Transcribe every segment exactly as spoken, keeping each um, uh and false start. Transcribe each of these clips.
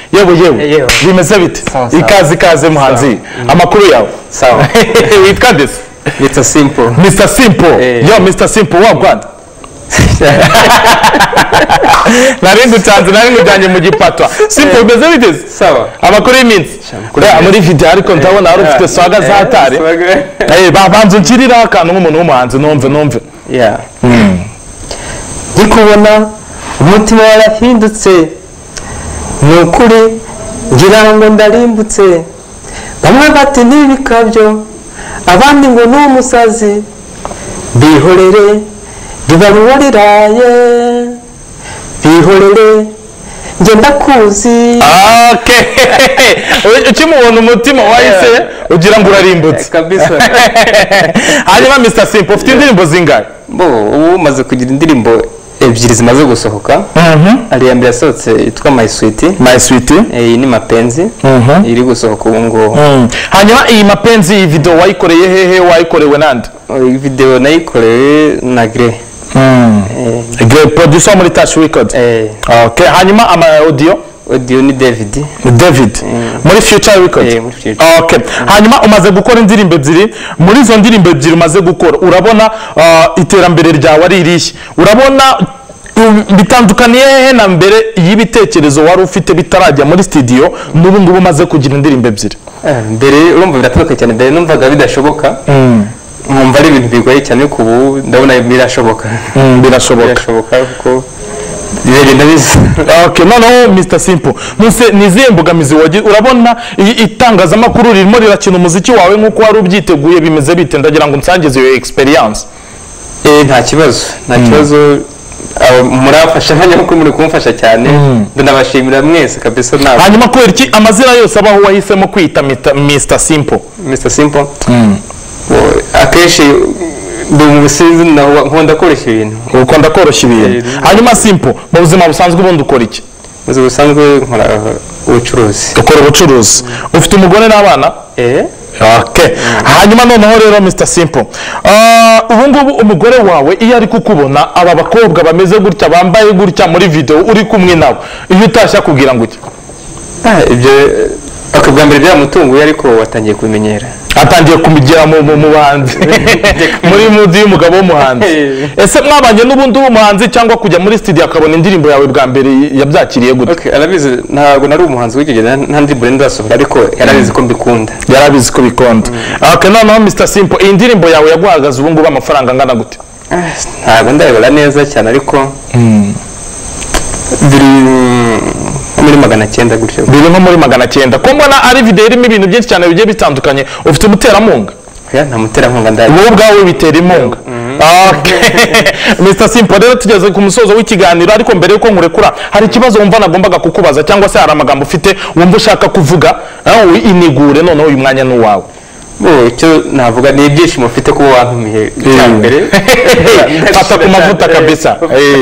yewe yewe bimeze bite ikaze ikaze muhanzi amakuru yawe sawa witwa dese Mister Simple Mister Simple yo Mister Simple wa Rwanda narindu tanze narindu janye mu gipatwa Simple bimeze bite sawa amakuru y'iminsi muri video ariko ndabona ari ufite swaga zatare eh babanze nkirira akantu nk'umuntu w'umuhanzi numve numve yeah ndikubona umutima warahindutse nukuri ngira ngo ndarimbutse bamwe bati nibikabyo abandi ngo n'umusazi bihorere dibaruwa riraye bihorere nge ndakuzi okay ukimubona umutima wahise ugira ngo urarimbutse kabisa hanyuma Mister Simple ufite indirimbo zingahe bo ubu maze kugira indirimbo ebyiri zimaze gusohoka ari ya mbere yasohotse yitwa My Sweet My Sweet iyi ni mapenzi iri gusohoka ubu ngo hanyuma iyi mapenzi iyi video wayikoreye hehe wayikorewe nande iyi video nayikorewe na Grey Grey producer muri Touch Records okay hanyuma ama audio audio ni David David muri Future Records okay hanyuma umaze gukora indirimbo ebyiri muri zo ndirimbo ebyiri umaze gukora urabona iterambere ryawe ari irihe urabona bitandukaniye he na mbere y'ibitekerezo wari ufite bitarajya muri studio n'ubu ngubu umaze kugira indirimbo ebyiri mbere urumva biratandukanye cyane mbere numvaga bidashoboka numva ari ibintu bigoye cyane ku ubu ndabona birashoboka birashoboka birashoboka kuko biragenda biza okay noneho Mister Simple nuse niziye mbogamizi wagiye urabona itangazamakuru ririmo rirakina umuziki wawe nkuko wari ubyiteguye bimeze bite ndagira ngo nsangize iyo experience eh nta kibazo nta kibazo murafasha hanya ko muri kumfasha cyane ndabashimira mwese kabisa nawe hanyuma ko iki amazina yose abaho wahisemo kwita Mister Simple Mister Simple akeshi ndumusizi naho nkunda koroshya ibintu ukunda koroshya ibintu hanyuma Simple mu buzima busanzwe ubundi ukora iki mu busanzwe nkora ubucuruzi ukora ubucuruzi ufite umugore n'abana eh okay hanyuma noneho rero Mister Simple ubu ngubu umugore wawe iyo ari kukubona aba bakobwa bameze gutya bambaye gutya muri video uri kumwe nabo iyo utashya kugira ngo iki ah ibyo akabwa mbere byamutunguye ariko watangiye kumenyera atangiye kumigira mu muhanzi muri mudi y'umugabo w'umuhanzi ese mwabanye n'ubundi w'umuhanzi cyangwa kujya muri studio akabona indirimbo yawe bwa mbere yabyakiriye gute okay arabizi ntabwo nari umuhanzi w'ikigenda nta ndirimbo ndasohora ariko yarabizi ko mbikunda yarabizi ko bikunda okay noneho Mister Simple iyi ndirimbo yawe yaguhagaze ubu ngubu amafaranga angana gute ntabwo ndayibara neza cyane ariko biri muri magana cyenda gutyo biri nko muri magana cyenda ko mbona ari video irimo ibintu byinshi cyane bigiye bitandukanye ufite umuterankunga ya nta muterankunga ndaye wowe ubwawe bitera inkunga okay Mister Simple rero tugeze ku musozo w'ikiganiro ariko mbere yuko nkurekura hari ikibazo wumva nagombaga kukubaza cyangwa se hari amagambo ufite wumva ushaka kuvuga aho inigure noneho uyu mwanya n'uwawe bo icyo navuga ni ibyishimo ufite kuba wantumiye cyambere fata ku mavuta kabisa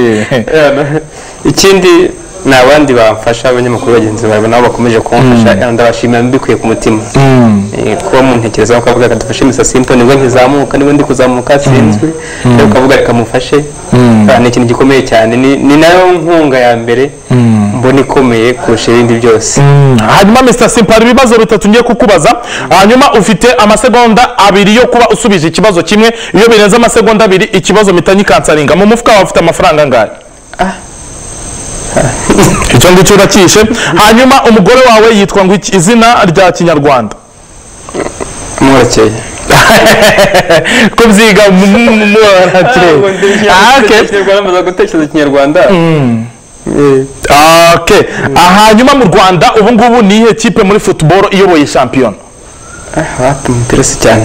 ikindi nabandi bamfasha abanyamakuru bagenzi bawe nabo bakomeje kumfasha ndabashimira mbikuye ku mutima kuba mu ntekerezo ko avuga kadufashe Mister Simple nibwo nkizamuka nibwo ndi kuzamuka sinzwe ariko kavuga reka mufashe ni ikintu gikomeye cyane ni nayo nkunga ya mbere mbona ikomeye kurusha ibindi byose hanyuma Mister Simple hari ibibazo bitatu ngiye kukubaza hanyuma ufite amasegonda abiri yo kuba usubije ikibazo kimwe iyo birenze amasegonda abiri ikibazo mitanyi kansaringa mu mufuka wawe ufite amafaranga ngahe icyo ngicyo urakishe hanyuma umugore wawe yitwa ngo izina rya kinyarwanda murakeye kubyiga murakeye okay gutekereza kinyarwanda okay hanyuma mu Rwanda ubu ngubu ni ihe kipe muri football iyoboye champion hapi mupirasi cyane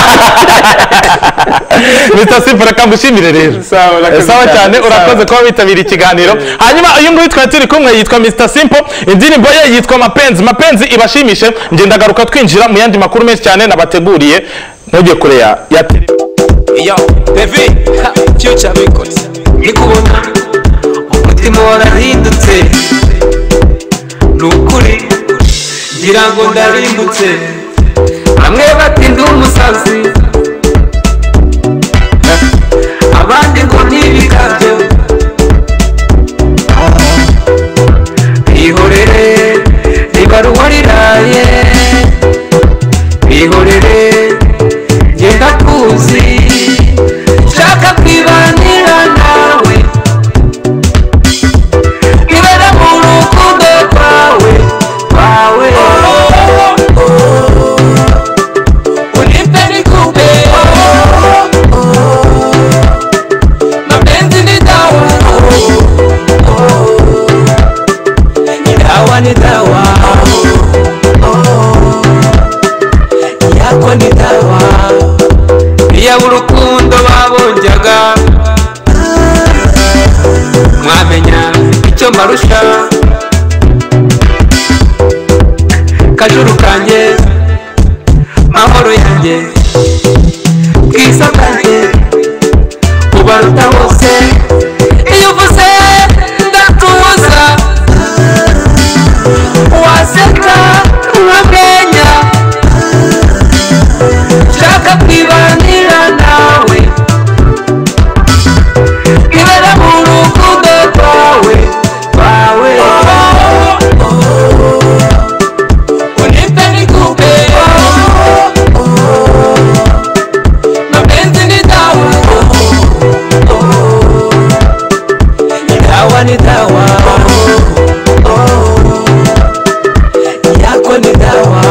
Mister Simple akambushimire rero sawa cyane urakoze kuba witabira ikiganiro hanyuma uyu nguyu twari turi kumwe yitwa Mister Simple indirimbo ye yitwa mapenzi mapenzi ibashimishe ngenda garuka twinjira mu yandi makuru menshi cyane nabateguriye ntujye kure ya ya yo Devi Future Records nikubona umutima warahindutse nukuri ngira ngo ndarimbutse bamwe bati ndi umusazi abandi ngo ntibikabyo ihorere ni dawa, yako ni dawa. Iya urukundo babonjaga mwamenya icyo marusha, kajuru kanjye mahoro yanjye bwiza bwanjye ubaruta bose. Iyo uvuze ndatuza, waseka nkamenya, shaka kwibanira nawe, ibera mu rukundo rwawe rwawe. Unipe nikupe, mapenzi ni dawa, dawa ni dawa, yako ni dawa.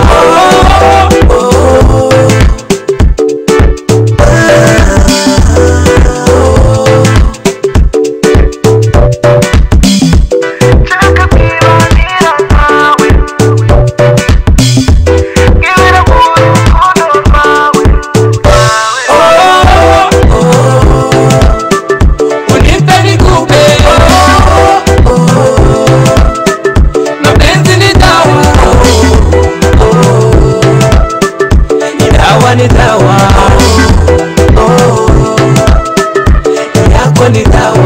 Ni dawa, yako ni dawa.